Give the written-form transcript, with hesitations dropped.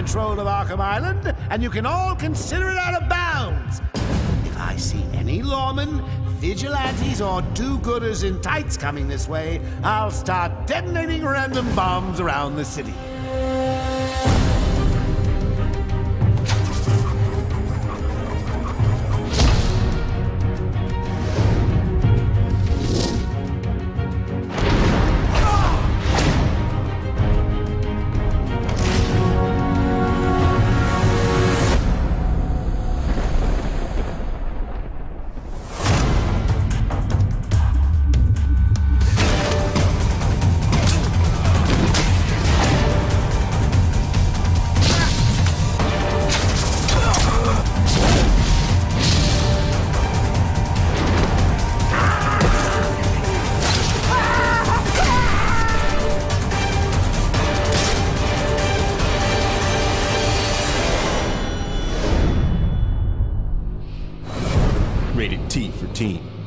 control of Arkham Island, and you can all consider it out of bounds. If I see any lawmen, vigilantes, or do-gooders in tights coming this way, I'll start detonating random bombs around the city. Rated T for teen.